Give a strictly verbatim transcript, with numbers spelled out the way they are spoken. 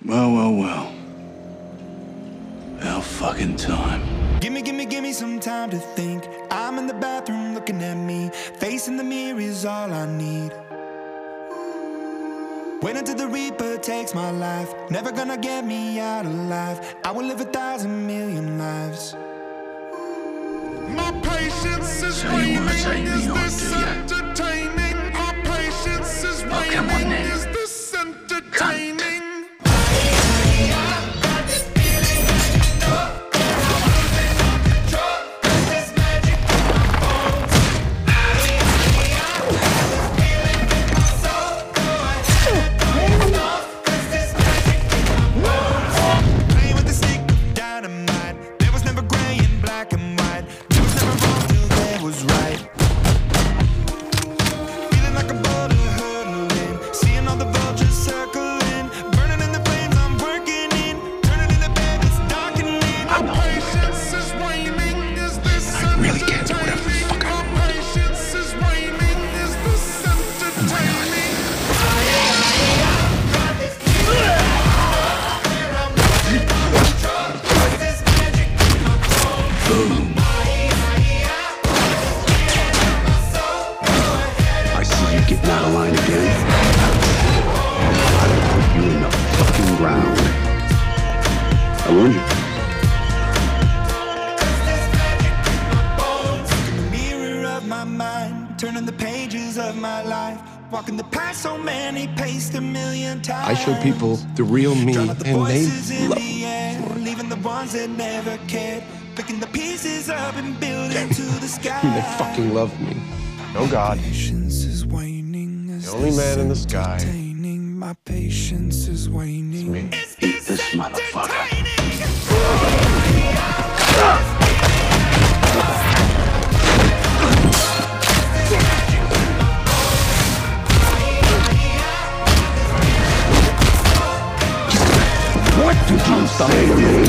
Well, well, well. Our fucking time. Gimme, gimme, gimme some time to think. I'm in the bathroom looking at me. Facing the mirror is all I need. Wait until the Reaper takes my life. Never gonna get me out alive. I will live a thousand million lives. My patience is So you wanna take me on, this do ya? entertaining? My patience is Oh, come on waning. then. Is this entertaining? Out of line again. I'll put you in the fucking ground. I warned you. In the mirror of my mind, turning the pages of my life, walking the path so many paced a million times. I show people the real me, the and they love the air, leaving the ones that never cared, picking the pieces up and building to the sky. They fucking love me. No God. Patience is waning. The only man in the sky. My patience is waning. It's me. Eat this motherfucker. What did you say to me?